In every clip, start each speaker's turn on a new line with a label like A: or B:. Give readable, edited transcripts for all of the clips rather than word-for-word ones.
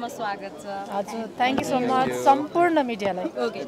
A: मिडियामा स्वागत छ
B: हजुर थ्यांक यू सो मच सम्पूर्ण मिडियालाई
A: okay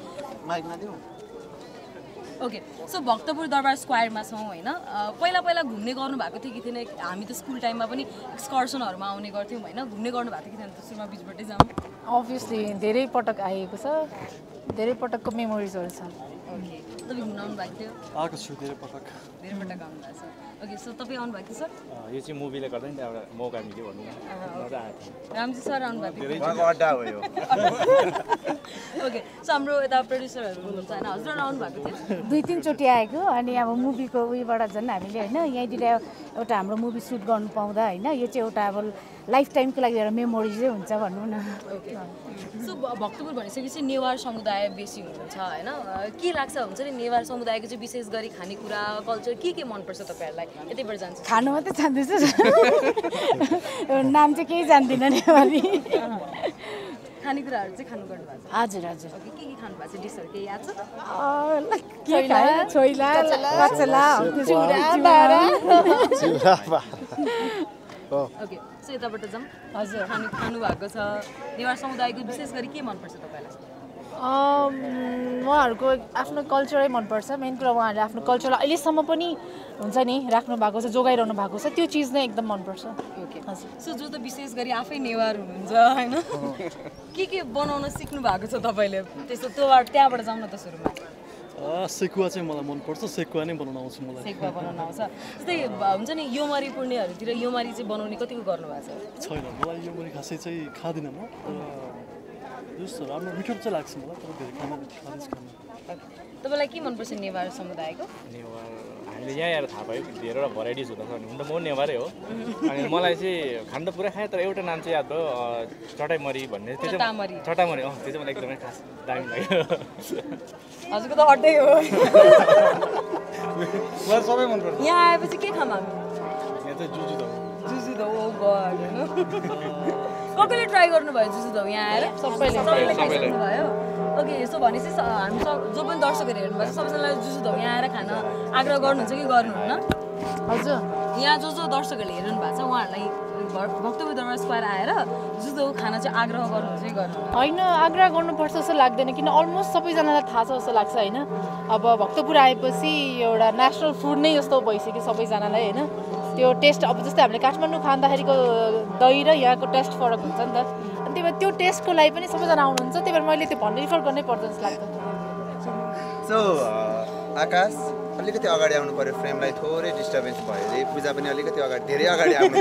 A: okay so Bhaktapur Durbar स्क्वायरमा छौँ होइन पहिला पहिला घुम्ने गर्नु भएको थियो कि थिएन हामी त स्कुल टाइममा पनि एक्सकर्सनहरूमा आउने गर्थ्यौँ होइन घुम्ने गर्नु भएको थियो कि थिएन त सुरुमा बिचबाटै जाउँ
B: अभियसली धेरै पटक आएको छ धेरै पटकको मेमोरिजहरू छ
A: ओके तपाईँ घुम्न आउनु भएको थियो
C: आएको छु धेरै पटक
A: आउनु भएको छ ओके सो तपाईँ आउनु भएको सर
C: यो चाहिँ मुभीले गर्दा नि एउटा मौका मिल्यो भन्नु मजा आएको थियो
A: रामजी सर आउनु भएको थियो
D: अड्डा हो यो
A: ओके सो हाम्रो यता प्रड्युसरहरू हुनुहुन्छ होइन हजुर आउनु भएको थियो
E: 2-3 चोटि आएको अनि अब मुभीको उयोबाट झन् हामीले होइन यहीँतिर एउटा हाम्रो मुभी सुट गर्नु पाउँदा होइन यो चाहिँ एउटा अब लाइफ टाइमको लागि एउटा मेमोरिजै हुन्छ भनौँ न
A: ओके सो भक्तपुर भनिसकेपछि नेवार समुदाय बेसी हुनुहुन्छ होइन के लाग्छ हुन्छ नि नेवार समुदायको चाहिँ विशेष गरी खानेकुरा कल्चर के मनपर्छ तपाईँहरूलाई यतैबाट जान्छ
E: खानु मात्रै जान्दैछु नाम चाहिँ केही जान्दिनँ नेवारी
A: खानेकुराहरू चाहिँ खानु गर्नु भएको छ
E: हजुर हजुर
A: ओके के खानु भएको छ डिसहरू केही याद छ
E: छोइला कचला
A: ओके सो यताबाट जाउँ हजुर खानु भएको छ नेवार समुदायको विशेष गरी के मनपर्छ तपाईँलाई
B: उहाँहरूको आफ्नो कल्चरै मनपर्छ मेन कुरा उहाँहरूले आफ्नो कल्चरलाई अहिलेसम्म पनि हुन्छ नि राख्नु भएको छ जोगाइरहनु भएको छ त्यो चिज नै एकदम मनपर्छ
A: ओके सो जो त विशेष गरी आफै नेवार हुनुहुन्छ होइन के बनाउन सिक्नु भएको छ तपाईँले त्यस्तो त्यहाँबाट जाउँ न त सुरुमा
C: सेकुवा चाहिँ मलाई मनपर्छ सेकुवा नै बनाउन आउँछ मलाई
A: सेकुवा बनाउन आउँछ जस्तै हुन्छ नि योमारी पूर्णेहरूतिर योमारी चाहिँ बनाउने कतिको गर्नु भएको छ
C: छैन मलाई योमारी खासै चाहिँ खाँदिनँ म जस्तो राम्रो मिठो चाहिँ लाग्छ मलाई तर धेरै खाँदिस
A: तपाईँलाई के मनपर्छ नेवार समुदायको
F: नेवार हामीले यहाँ आएर थाहा भयो धेरैवटा भेराइटिज हुँदछ भने हुन त म नेवारै हो अनि मलाई चाहिँ खानु त पुरै खाएँ तर एउटा नाम चाहिँ याद भयो चटाइमरी भन्ने त्यो चाहिँ चटामरी त्यो चाहिँ मलाई एकदमै खास दामी लाग्यो
A: हजुरको त अड्डै हो
D: सबै मनपर्छ
A: यहाँ आएपछि के खाम हामी
F: यहाँ चाहिँ जुजु त
A: जुजु त ओ गड कसैले ट्राई गर्नुभयो जुजु त यहाँ आएर सबैले खाइसक्नुभयो ओके यसो भनेपछि हामी जो पनि दर्शकहरू हेर्नुभएको छ सबैजनालाई जुजु त यहाँ आएर खान आग्रह गर्नुहुन्छ कि गर्नुहुन्न
B: हजुर
A: यहाँ जो दर्शकहरूले हेर्नु भएको छ उहाँहरूलाई भक्तपुर दरबार स्क्वायर आएर जुजो खाना चाहिँ आग्रह गर्नुहुन्छ कि गर्नु
B: होइन आग्रह गर्नुपर्छ जस्तो लाग्दैन किन अलमोस्ट सबैजनालाई थाहा छ जस्तो लाग्छ होइन अब भक्तपुर आएपछि एउटा नेसनल फुड नै जस्तो भइसक्यो सबैजनालाई होइन त्यो टेस्ट अब जस्तै हामीले काठमाडौँ खाँदाखेरिको दही र यहाँको टेस्ट फरक हुन्छ नि त अनि त्यही भएर त्यो टेस्टको लागि पनि सबैजना आउनुहुन्छ त्यही भएर मैले त्यो भन्ने रिफर गर्नै पर्छ जस्तो लाग्छ
D: सो आकाश अलिकति अगाडि आउनु पर्यो फ्रेमलाई थोरै डिस्टर्बेन्स भयो अरे पूजा पनि अलिकति अगाडि धेरै अगाडि आउनु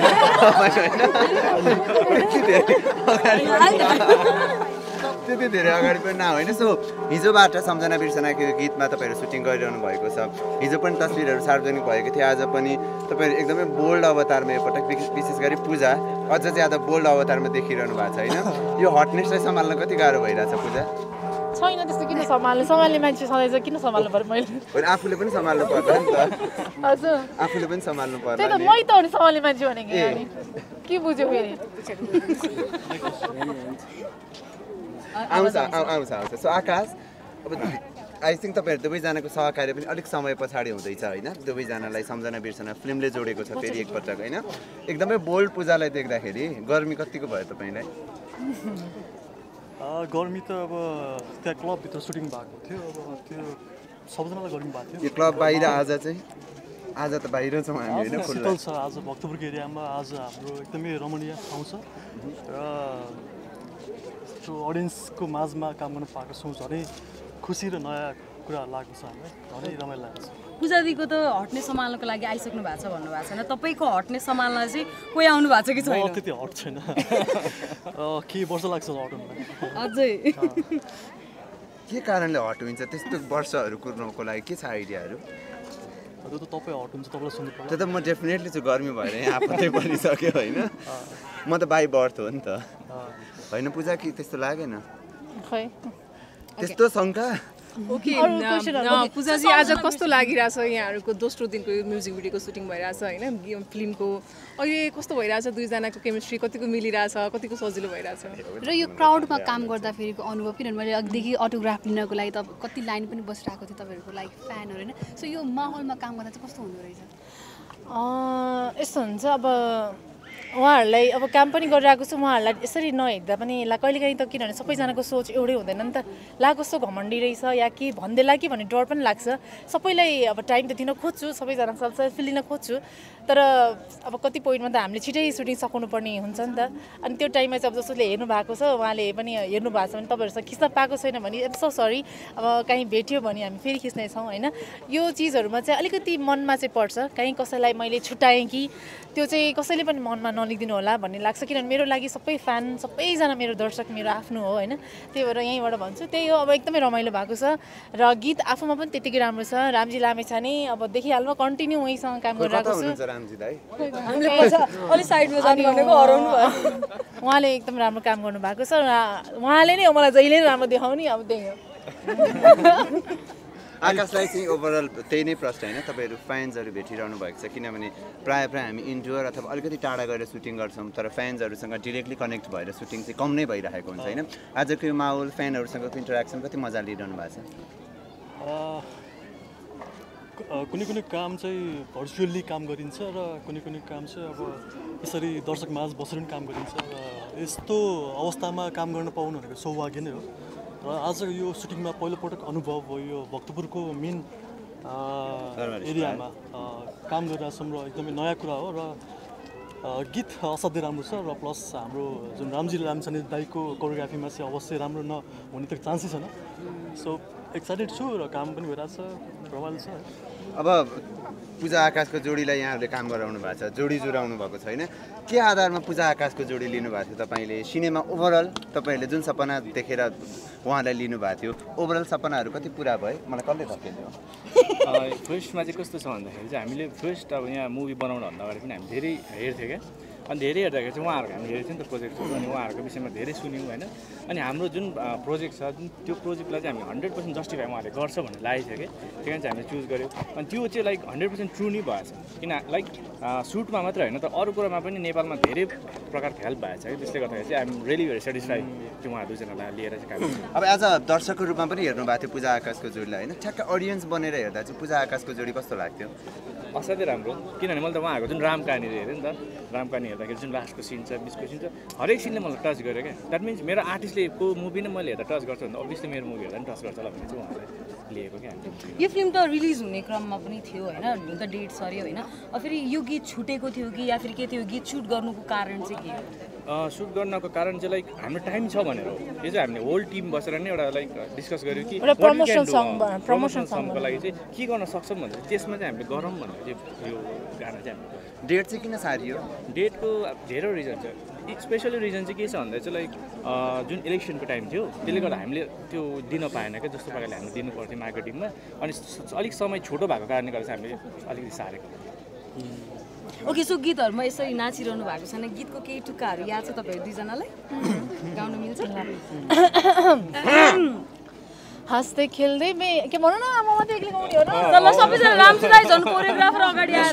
D: त्यति धेरै अगाडि पनि होइन सो हिजोबाट सम्झना बिर्सनाको गीतमा तपाईँहरू सुटिङ गरिरहनु भएको छ हिजो पनि तस्बिरहरू सार्वजनिक भएको थियो आज पनि तपाईँहरू एकदमै बोल्ड अवतारमा यो पटक विशेष गरी पूजा अझ ज्यादा बोल्ड अवतारमा देखिरहनु भएको छ होइन यो हटनेसलाई सम्हाल्न कति गाह्रो भइरहेछ पूजा
B: छैन त्यस्तो किन सम्हाल्ने मान्छे सधैँ किन सम्हाल्नु पर्यो मैले
D: आफूले पनि सम्हाल्नु पर्छ नि त
B: हजुर
D: आफूले पनि सम्हाल्नु पर्छ
B: त्यही त मै त हो नि सम्हाल्ने मान्छे भनेको के बुझ्यो फेरि
D: आउँछ सो आकाश अब आई थिङ्क तपाईँहरू दुवैजनाको सहकार्य पनि अलिक समय पछाडि हुँदैछ होइन दुवैजनालाई सम्झना बिर्सना फिल्मले जोडेको छ फेरि एकपटक होइन एकदमै बोल्ड पूजालाई देख्दाखेरि गर्मी कतिको भयो तपाईँलाई
C: गर्मी त अब त्यहाँ क्लबभित्र सुटिङ भएको थियो अब त्यो सबजनालाई गर्मी भएको थियो
D: यो क्लब बाहिर आज त बाहिर छौँ हामी होइन
C: शीतल छ आज भक्तपुरको एरियामा आज हाम्रो एकदमै रमणीय ठाउँ छ र त्यो अडियन्सको माझमा काम गर्न पाएको छौँ झनै खुसी र नयाँ कुराहरू लागेको छ हामीलाई झनै रमाइलो लागेको छ
A: पूजादीको त हट्ने सम्हाल्नको लागि आइसक्नु भएको छ भन्नुभएको छैन तपाईँको हट्ने सम्हाल्न चाहिँ कोही आउनु भएको छ कि छैन
C: त्यति हट छैन केही वर्ष लाग्छ हटाउनुलाई
A: अझै
D: के कारणले हट हुन्छ त्यस्तो वर्षहरू कुर्नको लागि के छ आइडियाहरू
C: त्यो त तपाईँ हट हुन्छ तपाईँलाई सुन्नु पर्छ
D: त्यो त म डेफिनेटली छु गर्मी भएर यहाँ आपत्तै परिसक्यो होइन म त बाई बर्थ हो नि त होइन पूजा कि त्यस्तो लागेन
B: खै
D: त्यस्तो शङ्का
G: ओके पूजाजी आज कस्तो लागिरहेछ यहाँहरूको दोस्रो दिनको यो म्युजिक भिडियोको सुटिङ भइरहेछ होइन फिल्मको अहिले कस्तो भइरहेछ दुईजनाको केमिस्ट्री कतिको मिलिरहेछ कतिको सजिलो भइरहेछ
H: र यो क्राउडमा काम गर्दाखेरिको अनुभव किनभने मैले अघिदेखि अटोग्राफ लिनको लागि त कति लाइन पनि बसिरहेको थियो तपाईँहरूको लागि फ्यानहरू होइन सो यो माहौलमा काम गर्दा चाहिँ कस्तो हुँदो रहेछ
B: यस्तो हुन्छ अब उहाँहरूलाई अब काम पनि गरिरहेको छु उहाँहरूलाई यसरी नहेर्दा पनि ला कहिलेकाहीँ त किनभने सबैजनाको सोच एउटै हुँदैन नि त ला कस्तो घमण्डी रहेछ या के भन्दैला कि भन्ने डर पनि लाग्छ सबैलाई अब टाइम त दिन खोज्छु सबैजना सेल्फी लिन खोज्छु तर अब कति पोइन्टमा त हामीले छिटै सुटिङ सकाउनु पर्ने हुन्छ नि त अनि त्यो टाइममा चाहिँ अब जसले हेर्नु भएको छ उहाँले पनि हेर्नु भएको छ भने तपाईँहरूसँग खिच्न पाएको छैन भने सो सरी अब कहीँ भेट्यो भने हामी फेरि खिच्नेछौँ होइन यो चिजहरूमा चाहिँ अलिकति मनमा चाहिँ पर्छ कहीँ कसैलाई मैले छुट्याएँ कि त्यो चाहिँ कसैले पनि मनमा नलिदिनु होला भन्ने लाग्छ किनभने मेरो लागि सबै फ्यान सबैजना मेरो दर्शक मेरो आफ्नो हो होइन त्यही भएर यहीँबाट भन्छु त्यही हो अब एकदमै रमाइलो भएको छ र गीत आफूमा पनि त्यतिकै राम्रो छ रामजी लामेछाने अब देखिहाल्नु कन्टिन्यू उहीसँग काम गरिरहेको छु उहाँले एकदम राम्रो काम गर्नुभएको छ उहाँले नै मलाई जहिले नै राम्रो देखाउने अब त्यही हो
D: आकाशलाई चाहिँ ओभरअल त्यही नै प्रश्न होइन तपाईँहरू फ्यान्सहरू भेटिरहनु भएको छ किनभने प्रायः हामी इन्डोर अथवा अलिकति टाढा गएर सुटिङ गर्छौँ तर फ्यान्सहरूसँग डिरेक्टली कनेक्ट भएर सुटिङ चाहिँ कम नै भइरहेको हुन्छ होइन आजको यो माहौल फ्यानहरूसँगको इन्टरेक्सन कति मजा लिइरहनु भएको छ
C: कुनै कुनै काम चाहिँ भर्चुअल्ली काम गरिन्छ र कुनै कुनै काम चाहिँ अब यसरी दर्शक माझ बसेर पनि काम गरिन्छ र यस्तो अवस्थामा काम गर्न पाउनु भनेको सौभाग्य नै हो र आज यो सुटिङमा पहिलोपटक अनुभव भयो यो भक्तपुरको मेन एरियामा काम गरिरहेछौँ र एकदमै नयाँ कुरा हो र गीत असाध्यै राम्रो छ र प्लस हाम्रो जुन रामजी लामछाने दाईको कोरियोग्राफीमा चाहिँ अवश्य राम्रो नहुने त चान्सै छैन सो एक्साइटेड छु र काम पनि भइरहेछ रमाइलो छ
D: अब पूजा आकाशको जोडीलाई यहाँहरूले काम गराउनु भएको छ जोडी जुराउनु भएको छैन के आधारमा पूजा आकाशको जोडी लिनुभएको थियो तपाईँले सिनेमा ओभरअल तपाईँहरूले जुन सपना देखेर उहाँलाई लिनुभएको थियो ओभरअल सपनाहरू कति पुरा भयो मलाई कसले धकेल्यो
F: फर्स्टमा चाहिँ कस्तो छ भन्दाखेरि चाहिँ हामीले फर्स्ट अब यहाँ मुभी बनाउनुभन्दा अगाडि पनि हामी धेरै हेर्थ्यौँ क्या अनि धेरै हेर्दाखेरि चाहिँ उहाँहरूको हामी हेर्थ्यौँ नि त प्रोजेक्टहरू अनि उहाँहरूको विषयमा धेरै सुन्यौँ होइन अनि हाम्रो जुन प्रोजेक्ट छ जुन त्यो प्रोजेक्टलाई चाहिँ हामी 100% जस्टिफाई उहाँले गर्छ भन्ने लागेको थियो कि त्यही कारण चाहिँ हामीले चुज गऱ्यौँ अनि त्यो चाहिँ लाइक 100% ट्रु नै भएछ किन लाइक सुटमा मात्रै होइन तर अरू कुरामा पनि नेपालमा धेरै प्रकारको हेल्प भएको छ कि त्यसले गर्दाखेरि चाहिँ आइएम रियली भेरी सेटिस्फाई त्यो उहाँ दुईजनालाई लिएर चाहिँ काम
D: अब एज अ दर्शकको रूपमा पनि हेर्नु भएको थियो पूजा आकाशको जोडीलाई होइन ठ्याक्क अडियन्स बनेर हेर्दा चाहिँ पूजा आकाशको जोडी कस्तो लाग्थ्यो
F: असाध्यै राम्रो किनभने मैले त उहाँहरूको जुन राम कहानीहरू हेरेँ नि त राम कहानी हेर्दाखेरि जुन लास्टको सिन छ बिचको सिन छ हरेक सिनले मलाई टच गर्यो क्या द्याट मिन्स मेरो आर्टिस्टले को मुभी नै मैले हेर्दा टच गर्छु भने अभियसली मेरो मुभी हेर्दा पनि टच गर्छ होला भन्ने चाहिँ उहाँलाई लिएको क्या
A: यो फिल्म त रिलिज हुने क्रममा पनि थियो होइन हुन त डेट सर्यो होइन फेरि यो गीत छुटेको थियो कि या फेरि के थियो गीत सुट गर्नुको कारण चाहिँ के हो
F: सुट गर्नको कारण चाहिँ लाइक हाम्रो टाइम छ भनेर हो यो चाहिँ हामीले होल टिम बसेर नै एउटा लाइक डिस्कस गऱ्यौँ कि प्रमोसन सङको लागि चाहिँ के गर्न सक्छौँ भनेर त्यसमा चाहिँ हामीले गरौँ भनेर चाहिँ यो गाना चाहिँ हामीले
D: डेट चाहिँ किन सारियो
F: डेटको धेरै रिजन छ स्पेसली रिजन चाहिँ के छ भन्दा चाहिँ लाइक जुन इलेक्सनको टाइम थियो त्यसले गर्दा हामीले त्यो दिन पाएन क्या जस्तो प्रकारले हामीले दिनु पर्थ्यो मार्केटिङमा अनि अलिक समय छोटो भएको कारणले गर्दा चाहिँ हामीले अलिकति सारेको
A: ओके सो गीतहरूमा यसरी नाचिरहनु भएको छैन गीतको केही टुक्काहरू याद छ तपाईँहरू दुईजनालाई गाउन मिल्छ
B: हाँस्दै खेल्दै के भनौँ न म मात्रै एक्लै गाउने हो
A: ल सबैजना रामजी दाइ झन् कोरियोग्राफर अगाडि आएर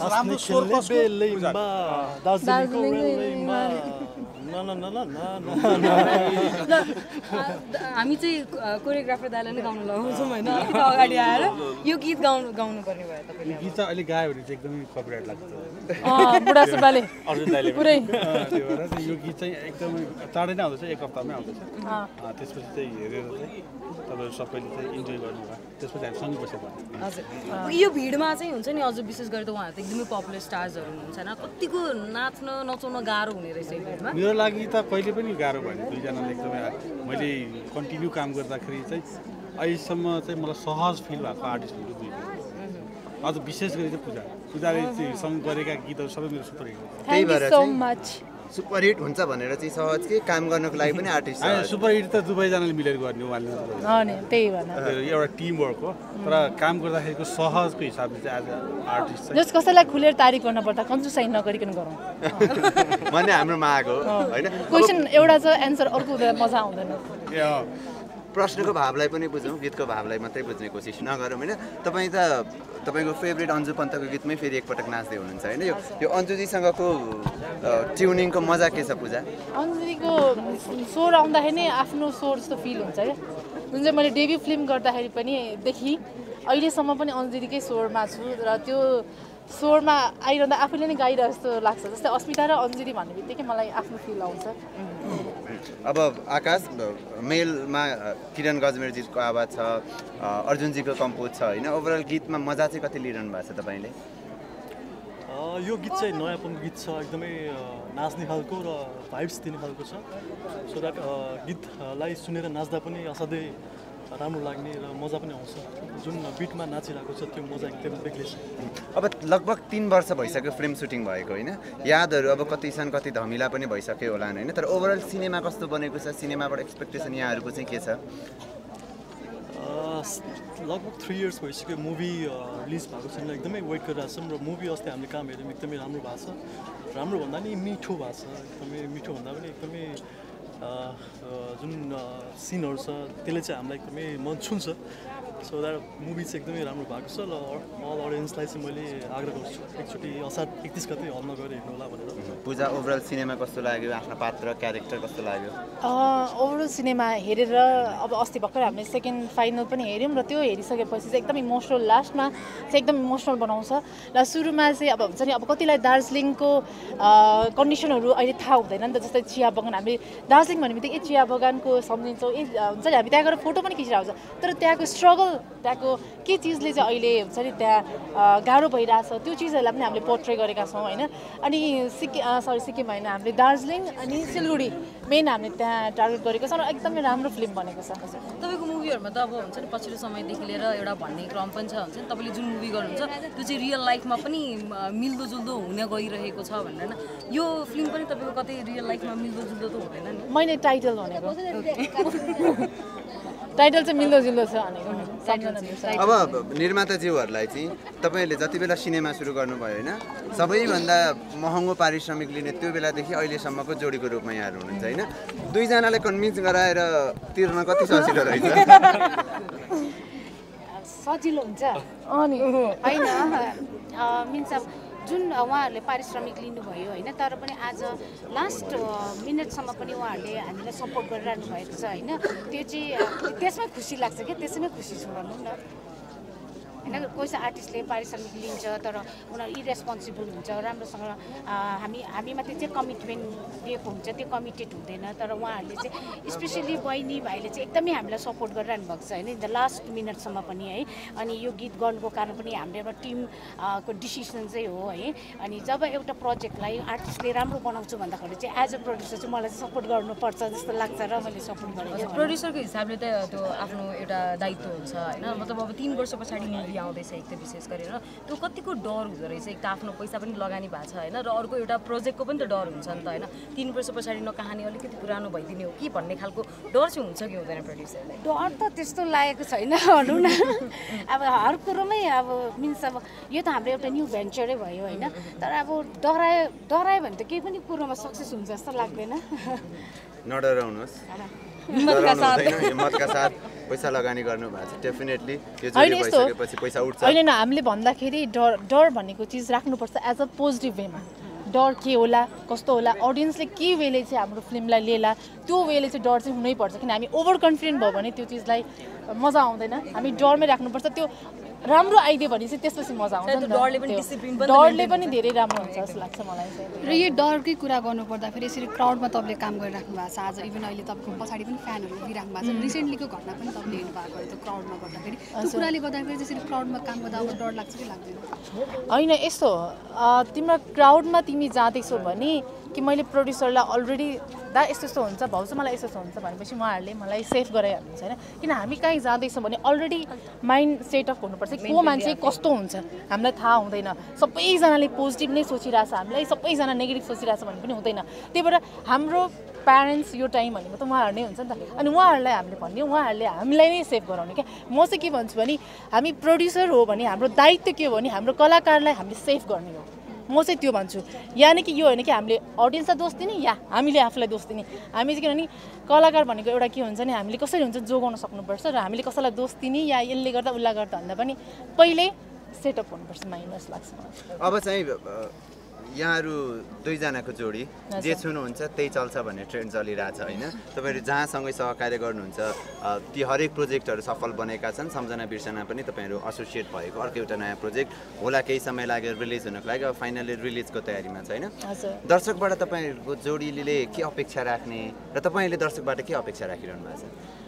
A: हामी चाहिँ कोरियोग्राफर दाइलाई नै गाउन लगाउँछौँ होइन अगाडि आएर यो गीत गाउनु पर्ने भयो तपाईँले
I: गीत चाहिँ अहिले गायो भने चाहिँ एकदमै कपिराइट लाग्छ
B: बुढा सुब्बाले पुरै
I: त्यो भएर चाहिँ यो गीत चाहिँ एकदमै चाँडै नै आउँदैछ एक हप्तामै आउँदैछ त्यसपछि चाहिँ हेरेर चाहिँ तपाईँहरू सबैले चाहिँ इन्जोय गर्नुभयो त्यसपछि हामी सँगै बसेर
A: हजुर यो भिडमा चाहिँ हुन्छ नि अझ विशेष गरेर त उहाँहरू त एकदमै पपुलर स्टार्सहरू हुनुहुन्छ होइन कतिको नाच्न नचाउन गाह्रो हुने रहेछ यो भिडमा
I: मेरो लागि त कहिले पनि गाह्रो भएन दुईजनाले एकदमै मैले कन्टिन्यू काम गर्दाखेरि चाहिँ अहिलेसम्म चाहिँ मलाई सहज फिल भएको आर्टिस्टहरू दुईजना अझ विशेष गरी चाहिँ पूजाले सँग गरेका गीतहरू सबै मेरो सुपर हिट
D: त्यही भएर सुपर हिट हुन्छ भनेर चाहिँ सहज के काम गर्नको लागि पनि आर्टिस्ट
I: सुपर हिट त दुवैजनाले मिलेर गर्ने उहाँले
B: त्यही भएर
I: एउटा टिम वर्क हो तर काम गर्दाखेरिको सहजको हिसाबले चाहिँ आज आर्टिस्ट
B: जस कसैलाई खुलेर तारिफ गर्न पर्दा कन्जुसाइ नगरिकन गरौँ
D: भन्ने हाम्रो माग हो होइन
B: क्वेसन एउटा छ एन्सर अर्को हुँदा मजा आउँदैन
D: प्रश्नको भावलाई पनि बुझौँ गीतको भावलाई मात्रै बुझ्ने कोसिस नगरौँ होइन तपाईँ त तपाईँको फेभरेट अन्जु पन्तको गीतमै फेरि एकपटक नाच्दै हुनुहुन्छ होइन यो अन्जुजीसँगको ट्युनिङको मजा के छ पूजा
B: अन्जुजीको स्वर आउँदाखेरि नै आफ्नो स्वर जस्तो फिल हुन्छ क्या जुन चाहिँ मैले डेब्यु फिल्म गर्दाखेरि पनि देखि अहिलेसम्म पनि अन्जलीकै स्वरमा छु र त्यो स्वरमा आइरहँदा आफूले नै गाइरहेको जस्तो लाग्छ। जस्तै अस्मिता र अञ्जली भन्ने बित्तिकै मलाई आफ्नो फिल आउँछ।
D: अब आकाश मेलमा किरण गजमेरजीको आवाज छ, अर्जुनजीको कम्पोज छ होइन, ओभरअल गीतमा मजा चाहिँ कति लिइरहनु भएको छ तपाईँले?
C: यो गीत चाहिँ नयाँपन गीत छ, एकदमै नाच्ने खालको र भाइब्स दिने खालको छ। सो द्याट गीतलाई सुनेर नाच्दा पनि असाध्यै राम्रो लाग्ने र मजा पनि आउँछ। जुन बिटमा नाचिरहेको छ त्यो मजा एकदम बेग्लै छ।
D: अब लगभग 3 वर्ष भइसक्यो फिल्म सुटिङ भएको होइन, यादहरू अब कति छन् कति धमिला पनि भइसक्यो होला होइन, तर ओभरअल सिनेमा कस्तो बनेको छ, सिनेमाबाट एक्सपेक्टेसन यहाँहरूको चाहिँ के छ?
C: लगभग 3 इयर्स भइसक्यो मुभी रिलिज भएको छैन, एकदमै वेट गरिरहेछौँ र मुभी अस्ति हामीले काम हेऱ्यौँ, एकदमै राम्रो भएको छ। राम्रो भन्दा नि मिठो भएको छ, एकदमै मिठो भन्दा पनि एकदमै जुन सिनहरू छ त्यसले चाहिँ हामीलाई एकदमै मन छुन्छ। सो द्याट मुभी चाहिँ एकदमै राम्रो भएको छ र अल अडियन्सलाई चाहिँ मैले आग्रह गर्छु एकचोटि असार 31 गते हलमा गएर हेर्नु होला भनेर।
D: पूजा ओभरअल सिनेमा कस्तो लाग्यो, आफ्नो पात्र क्यारेक्टर कस्तो लाग्यो?
B: ओभरअल सिनेमा हेरेर अब अस्ति भर्खर हामीले सेकेन्ड फाइनल पनि हेऱ्यौँ र त्यो हेरिसकेपछि चाहिँ एकदम इमोसनल, लास्टमा चाहिँ एकदम इमोसनल बनाउँछ। र सुरुमा चाहिँ अब हुन्छ नि अब कतिलाई दार्जिलिङको कन्डिसनहरू अहिले थाहा हुँदैन नि त, जस्तै चिया बगान, हामीले दार्जिलिङ भन्ने बित्तिकै चिया बगानको सम्झिन्छौँ, हुन्छ नि हामी त्यहाँ गएर फोटो पनि खिचिरहेको छ, तर त्यहाँको स्ट्रगल, त्यहाँको के चिजले चाहिँ अहिले हुन्छ नि त्यहाँ गाह्रो भइरहेछ त्यो चिजहरूलाई पनि हामीले पोर्ट्रे गरेका छौँ होइन। अनि सिक्किम होइन, हामीले दार्जिलिङ अनि सिलगढी मेन हामीले त्यहाँ टार्गेट गरेको छौँ र एकदमै राम्रो फिल्म बनेको छ।
A: तपाईँको मुभीहरूमा त अब हुन्छ नि पछिल्लो समयदेखि लिएर एउटा भन्ने क्रम पनि छ, हुन्छ नि तपाईँले जुन मुभी गर्नुहुन्छ त्यो चाहिँ रियल लाइफमा पनि मिल्दोजुल्दो हुन गइरहेको छ भनेर, यो फिल्म पनि तपाईँको कतै रियल लाइफमा मिल्दोजुल्दो त हुँदैन नि?
B: मैले टाइटल भनेको टाइटल चाहिँ मिल्दोजुल्दो छ भनेको।
D: अब निर्माताज्यूहरूलाई चाहिँ तपाईँले जति बेला सिनेमा सुरु गर्नुभयो होइन, सबैभन्दा महँगो पारिश्रमिक लिने त्यो बेलादेखि अहिलेसम्मको जोडीको रूपमा यहाँहरू हुनुहुन्छ होइन, दुईजनालाई कन्भिन्स गराएर तिर्न कति सजिलो रहेछ?
E: सजिलो हुन्छ अनि होइन मिन्स अब जुन उहाँहरूले पारिश्रमिक लिनुभयो होइन, तर पनि आज लास्ट मिनटसम्म पनि उहाँहरूले हामीलाई सपोर्ट गरिरहनु भएको छ होइन, त्यो चाहिँ त्यसमै खुसी लाग्छ क्या, त्यसैमै खुसी छु भनौँ न होइन। कोही चाहिँ आर्टिस्टले पारिश्रमिक लिन्छ तर उनीहरू इरेस्पोन्सिबल हुन्छ, राम्रोसँग हामीमा त्यो चाहिँ कमिटमेन्ट दिएको हुन्छ, त्यो कमिटेड हुँदैन, तर उहाँहरूले चाहिँ स्पेसली बहिनी भाइले चाहिँ एकदमै हामीलाई सपोर्ट गरिरहनु भएको छ होइन द लास्ट मिनटसम्म पनि है। अनि यो गीत गर्नुको कारण पनि हाम्रो एउटा टिमको डिसिसन चाहिँ हो है। अनि जब एउटा प्रोजेक्टलाई आर्टिस्टले राम्रो बनाउँछु भन्दाखेरि चाहिँ एज अ प्रड्युसर चाहिँ मलाई चाहिँ सपोर्ट गर्नुपर्छ जस्तो लाग्छ र मैले सपोर्ट गरेको।
A: प्रड्युसरको हिसाबले त त्यो आफ्नो एउटा दायित्व हुन्छ होइन, मतलब अब 3 वर्ष पछाडि मुभी आउँदैछ एक त विशेष गरेर त्यो कतिको डर हुँदो रहेछ, एक त आफ्नो पैसा पनि लगानी भएको छ होइन, र अर्को एउटा प्रोजेक्टको पनि त डर हुन्छ नि त होइन, 3 वर्ष पछाडि न कहानी अलिकति पुरानो भइदिने हो कि भन्ने खालको डर चाहिँ हुन्छ कि हुँदैन प्रड्युसरलाई?
E: डर त त्यस्तो लागेको छैन भनौँ न, अब हर कुरोमै अब मिन्स अब यो त हाम्रो एउटा न्यू भेन्चरै भयो होइन, तर अब डरायो भने त केही पनि कुरोमा सक्सेस हुन्छ जस्तो लाग्दैन।
D: नडराउनुहोस्, हिम्मतका साथ पैसा लगानी गर्नु भएको छ, डेफिनेटली यो जोडी भइसकेपछि पैसा उठ्छ।
B: होइन हामीले भन्दाखेरि डर भनेको चिज राख्नुपर्छ एज अ पोजिटिभ वेमा। डर के होला कस्तो होला, अडियन्सले के वेले चाहिँ हाम्रो फिल्मलाई लिएला त्यो वेले चाहिँ डर चाहिँ हुनैपर्छ, किन हामी ओभर कन्फिडेन्ट भयो भने त्यो चिजलाई मजा आउँदैन। हामी डरमै राख्नुपर्छ, त्यो राम्रो आइदियो भने चाहिँ त्यसपछि मजा आउँछ नि त, डरले पनि धेरै राम्रो हुन्छ जस्तो लाग्छ मलाई चाहिँ।
H: र यो डरकै कुरा गर्नुपर्दाखेरि यसरी क्राउडमा तपाईँले काम गरिराख्नु भएको छ, आज इभन अहिले तपाईँको पछाडि पनि फ्यानहरू दिइराख्नु भएको छ, रिसेन्टलीको घटना पनि तपाईँले हेर्नु भएको त्यो क्राउडमा गर्दाखेरि त्यो कुराले गर्दाखेरि त्यसरी क्राउडमा काम गर्दा अब डर लाग्छ कि लाग्दैन?
B: होइन यस्तो तिम्रो क्राउडमा तिमी जाँदैछौ भने कि मैले प्रड्युसरलाई अलरेडी दा यस्तो यस्तो हुन्छ भाउजू मलाई यस्तो हुन्छ भनेपछि उहाँहरूले मलाई सेफ गराइहाल्नुहुन्छ होइन, किन हामी कहीँ जाँदैछौँ भने अलरेडी माइन्ड सेट अप हुनुपर्छ, को मान्छे कस्तो हुन्छ हामीलाई थाहा हुँदैन, सबैजनाले पोजिटिभ नै सोचिरहेछ, हामीलाई सबैजना नेगेटिभ सोचिरहेछ भने पनि हुँदैन। त्यही भएर हाम्रो प्यारेन्ट्स यो टाइम भनेको त उहाँहरू नै हुन्छ नि त, अनि उहाँहरूलाई हामीले भन्ने उहाँहरूले हामीलाई नै सेभ गराउने क्या। म चाहिँ के भन्छु भने हामी प्रड्युसर हो भने हाम्रो दायित्व के हो भने हाम्रो कलाकारलाई हामीले सेभ गर्ने हो, म चाहिँ त्यो भन्छु। यानि कि यो होइन कि हामीले अडियन्सलाई दोष दिने या हामीले आफूलाई दोष दिने, हामी चाहिँ किनभने कलाकार भनेको एउटा के हुन्छ नि हामीले कसरी हुन्छ जोगाउन सक्नुपर्छ र हामीले कसैलाई दोष दिने या यसले गर्दा उसलाई गर्दा भन्दा पनि पहिल्यै सेटअप हुनुपर्छ माइन्ड जस्तो लाग्छ।
D: अब चाहिँ यहाँहरू दुईजनाको जोडी जे छुनुहुन्छ त्यही चल्छ भन्ने ट्रेन्ड चलिरहेछ होइन तपाईँहरू जहाँसँगै सहकार्य गर्नुहुन्छ ती हरेक प्रोजेक्टहरू सफल बनेका छन् सम्झना बिर्सना पनि तपाईँहरू एसोसिएट भएको अर्को एउटा नयाँ प्रोजेक्ट होला केही समय लाग्यो रिलिज हुनको लागि अब फाइनली रिलिजको तयारीमा छ होइन दर्शकबाट तपाईँहरूको जोडीले के अपेक्षा राख्ने र तपाईँले दर्शकबाट के अपेक्षा राखिरहनु भएको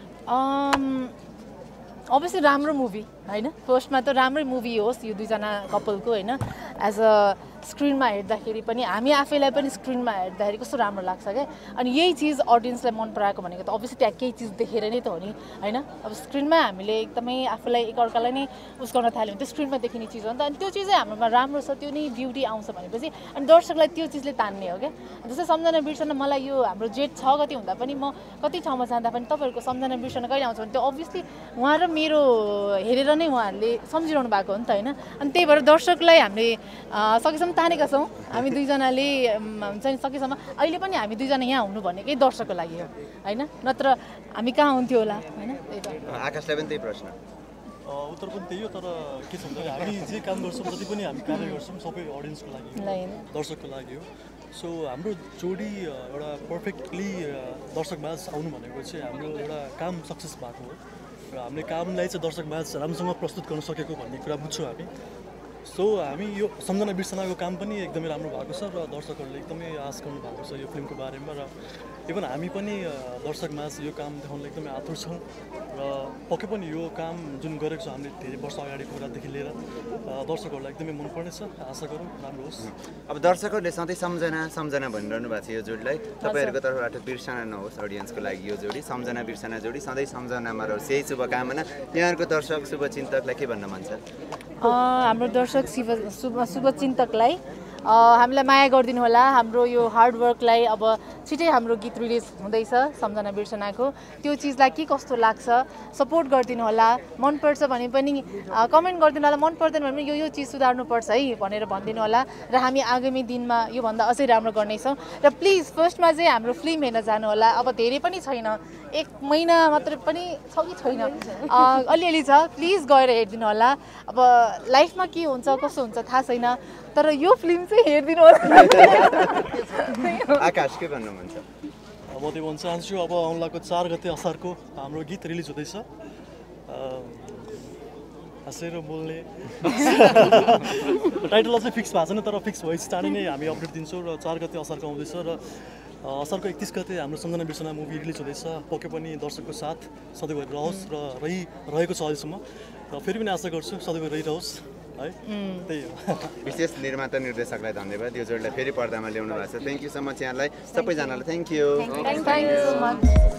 D: छ
B: अभियसली राम्रो मुभी होइन फर्स्टमा त राम्रै मुभी होस् यो दुईजना कपलको होइन एज अ स्क्रिनमा हेर्दाखेरि पनि हामी आफैलाई पनि स्क्रिनमा हेर्दाखेरि कस्तो राम्रो लाग्छ क्या अनि यही चिज अडियन्सलाई मन पराएको भनेको त अभियसली त्यहाँ केही चिज देखेर नै त हो नि होइन अब स्क्रिनमा हामीले एकदमै आफूलाई एकअर्कालाई नै उस गर्न थाल्यो भने त्यो स्क्रिनमा देखिने चिज हो नि त अनि त्यो चिज चाहिँ हाम्रोमा राम्रो छ त्यो नै ब्युटी आउँछ भनेपछि अनि दर्शकलाई त्यो चिजले तान्ने हो क्या जस्तै सम्झना बिर्सना मलाई यो हाम्रो जेठ 6 गति हुँदा पनि म कति ठाउँमा जाँदा पनि तपाईँहरूको सम्झना बिर्सना कहिले आउँछ भने त्यो अभियसली उहाँ र मेरो हेरेर नै उहाँहरूले सम्झिरहनु भएको हो नि त होइन अनि त्यही भएर दर्शकलाई हामीले सकेसम्म तानेका छौँ हामी दुईजनाले हुन्छ नि सकेसम्म अहिले पनि हामी दुईजना यहाँ हुनु भनेकै दर्शकको लागि हो होइन नत्र हामी कहाँ हुन्थ्यो होला होइन
D: आकाशलाई पनि त्यही प्रश्न
C: उत्तर पनि त्यही हो तर के छ भन्दाखेरि हामी जे काम गर्छौँ जति पनि हामी कार्य गर्छौँ सबै अडियन्सको लागि दर्शकको लागि हो सो हाम्रो जोडी एउटा पर्फेक्टली दर्शकमाझ आउनु भनेको चाहिँ हाम्रो एउटा काम सक्सेस भएको हो र हामीले कामलाई चाहिँ दर्शकमाझ राम्रोसँग प्रस्तुत गर्न सकेको भन्ने कुरा बुझ्छौँ हामी सो हामी यो सम्झना बिर्सनाको काम पनि एकदमै राम्रो भएको छ र दर्शकहरूले एकदमै आश गर्नु भएको छ यो फिल्मको बारेमा र इभन हामी पनि दर्शकमाझ यो काम देखाउन एकदमै आतुर छौँ र पक्कै पनि यो काम जुन गरेको छ हामीले धेरै वर्ष अगाडिको कुरादेखि लिएर दर्शकहरूलाई एकदमै मनपर्नेछ आशा गरौँ राम्रो होस्
D: अब दर्शकहरूले सधैँ सम्झना भनिरहनु भएको छ यो जोडीलाई तपाईँहरूको तर्फबाट बिर्सना नहोस् अडियन्सको लागि यो जोडी सम्झना बिर्सना जोडी सधैँ सम्झनामा रहोस् यही शुभकामना यहाँहरूको दर्शक शुभचिन्तकलाई के भन्न मन छ
B: हाम्रो दर्शक शुभचिन्तकलाई हामीलाई माया गरिदिनु होला हाम्रो यो हार्डवर्कलाई अब छिटै हाम्रो गीत रिलिज हुँदैछ सम्झना बिर्सनाको त्यो चिजलाई के कस्तो लाग्छ सपोर्ट गरिदिनु होला मनपर्छ भने पनि कमेन्ट गरिदिनु होला मन पर्दैन भने पनि यो चिज सुधार्नुपर्छ है भनेर भनिदिनु होला र हामी आगामी दिनमा योभन्दा अझै राम्रो गर्नेछौँ र प्लिज फर्स्टमा चाहिँ हाम्रो फिल्म हेर्न जानु होला अब धेरै पनि छैन 1 महिना मात्र पनि छ कि छैन अलिअलि छ प्लिज गएर हेरिदिनु होला अब लाइफमा के हुन्छ कस्तो हुन्छ थाहा छैन तर यो फिल्म चाहिँ हेरिदिनु होला
D: आकाश के भन्नु मन छ
C: अब त्यो भन्न चाहन्छु अब आउलाको 4 गते असारको हाम्रो गीत रिलिज हुँदैछ हाँसेर बोल्ने टाइटल अझै फिक्स भएको छैन तर फिक्स भएपछि चाँडै नै हामी अपडेट दिन्छौँ र 4 गते असारको आउँदैछ र असारको 31 गते हाम्रो सम्झना बिर्सना मुभी रिलिज हुँदैछ पक्कै पनि दर्शकको साथ सधैँभरि रहोस् र रहेको छ अहिलेसम्म र फेरि पनि आशा गर्छु सधैँभरि रहिरहोस् है त्यही हो
D: विशेष निर्माता निर्देशकलाई धन्यवाद यो जोडीलाई फेरि पर्दामा ल्याउनु भएको छ थ्याङ्क यू सो मच यहाँलाई सबैजनालाई थ्याङ्क यू
B: सो मच